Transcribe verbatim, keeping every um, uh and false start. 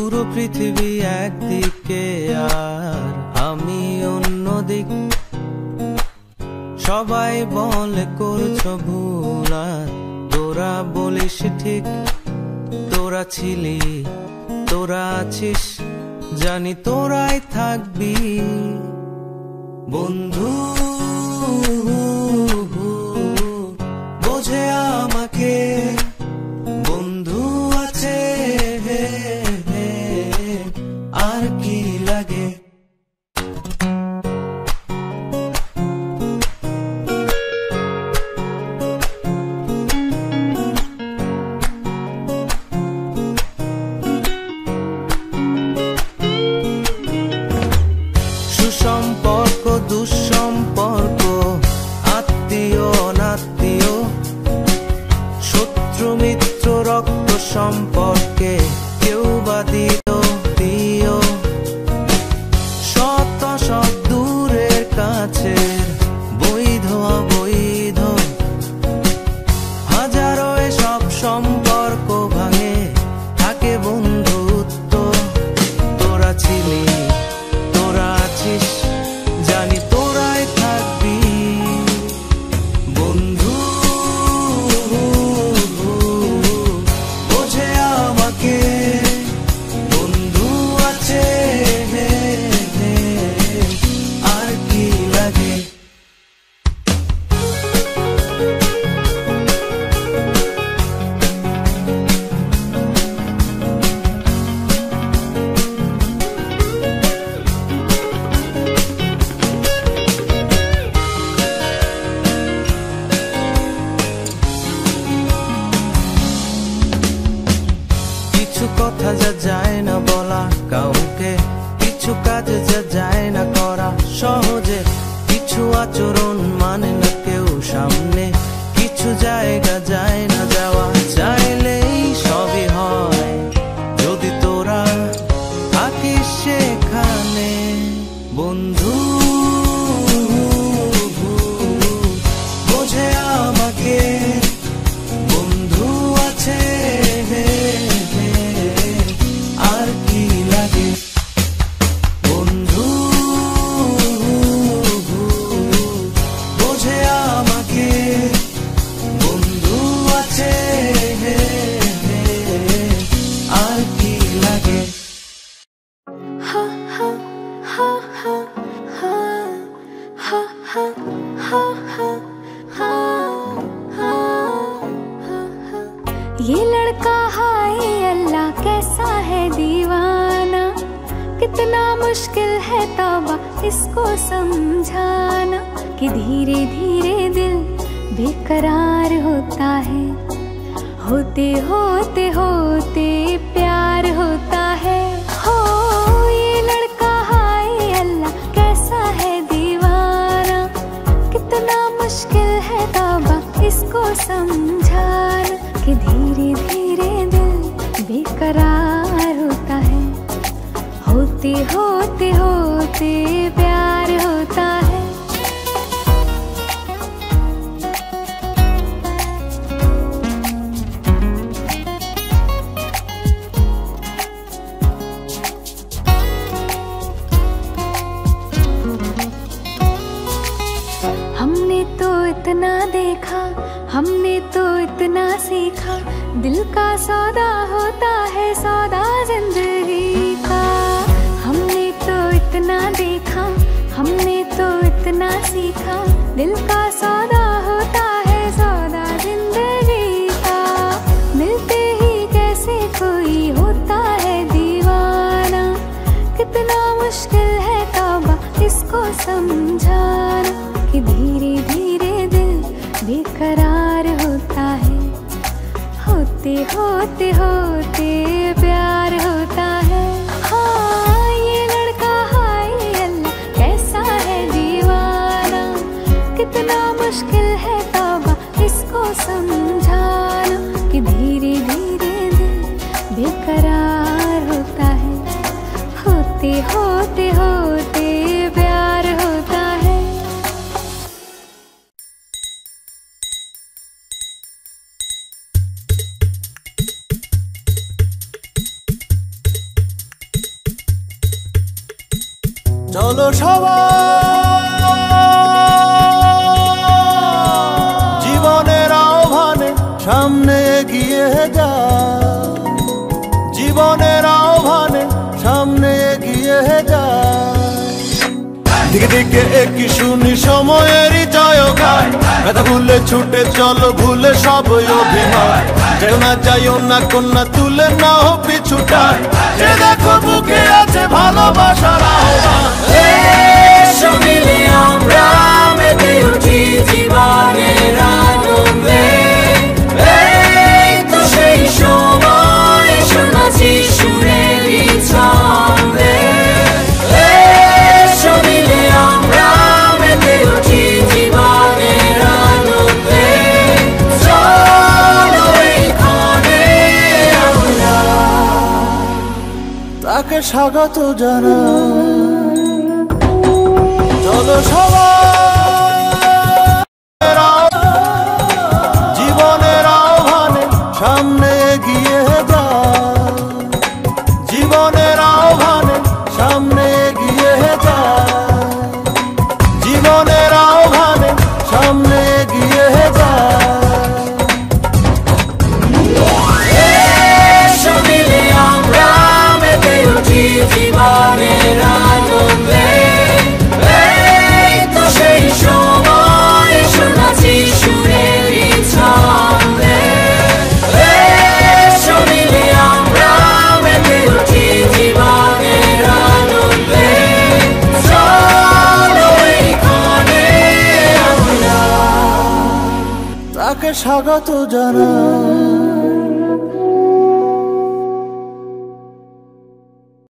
পুরো পৃথিবী একদিকে আর আমি অন্যদিক। সবাই বলে করছো ভুল আর তোরা বলিস ঠিক। তোরা ছিলি, তোরা আছিস, জানি তোরাই থাকবি বন্ধু। বোঝে আমাকে বন্ধু আছে, আর কি লাগে। সুসম্পর্ক দুঃসম্পর্ক, আত্মীয় অনাত্মীয়, শত্রু মিত্র রক্ত সম্পর্কে কেউ বা দিল দিও। শত শত দূরের কাছের, বৈধ অবৈধ, হাজারো এসব সম্পর্ক ভাঙে, থাকে বন্ধুত্ব। তোরা ছিলি, তোরা আছিস, জানি তোরাই থাকবি বন্ধু। বোঝে আমাকে বন্ধু আছে, আর কি লাগে। কিছু কথা যা যায় না বলা কাউকে, কিছু কাজ যা যায় না করা সহজে, কিছু আচরণ মানে না কেউ সামনে, কিছু জায়গা যায় না যাওয়া, চাইলেই সবই হয় যদি তোরা থাকিস সেখানে বন্ধু। বোঝে আমাকে বন্ধু আছে, আর কি লাগে বন্ধু। বোঝে আমাকে বন্ধু আছে, আর কি লাগে। Ha ha ha ha ha ha ha ha ha ha ha ha। ये लड़का हाय अल्लाह कैसा है दीवाना, कितना मुश्किल है तौबा इसको समझाना, कि धीरे धीरे दिल बेकरार होता है, होते होते होते प्यार होता है। हो ये लड़का हाय अल्लाह कैसा है दीवाना, कितना मुश्किल है तौबा इसको समझाना, कि धीरे धीरे दिल बेकरार होता है, होते होते होते प्यार होता है। हमने तो इतना देखा, हमने तो इतना सीखा, दिल का सौदा होता है सौदा जिंदगी का। हमने तो इतना देखा, हमने तो इतना सीखा, दिल का सौदा होता है सौदा जिंदगी का। मिलते ही कैसे कोई होता है दीवाना, कितना मुश्किल है तौबा इसको समझाना, कि धीरे धीरे दिल बेकरार होता है, होते होते होते प्यार होता है। हाँ ये लड़का हाय अल्लाह कैसा है दीवाना, कितना मुश्किल है तौबा इसको समझाना, कि धीरे धीरे दिल बेकरार होता है, होते होते होते प्यार होता है। চলো সবাই জীবনের আহ্বানে সামনে এগিয়ে যায়, জীবনের আহ্বানে সামনে এগিয়ে যায়। দিকে দিকে একই শুনি সময়েরই জয়গান, ব্যথা ভুলে ছুটে চলো ভুলে সব অভিমান। যেও না যাইও না কন্যা তুলে নাও পিছুটান, যে দেখো বুকে আছে ভালোবাসার আহ্বান। এসো মিলে আমরা মেতে উঠি জীবনের আনন্দে, এই তো সেই সময় শোনাচ্ছি সুরেরই ছন্দে। এসো মিলে আমরা মেতে উঠি জীবনের আনন্দে, চলো এইখানে আমরা তাকে স্বাগত জানাই। চলো সবাই জীবনের আহ্বানে সামনে এগিয়ে যায়, জীবনের আহ্বানে সামনে এগিয়ে যায়, জীবনের আহ্বানে সামনে এগিয়ে যায়। এসো মিলে আমরা মেতে উঠি জীবনের আনন্দে, এই তো সেই সময় শোনাচ্ছি সুরেরই ছন্দে। এসো মিলে আমরা মেতে উঠি জীবনের আনন্দে, চলো এইখানে আমরা তাকে স্বাগত জানাই।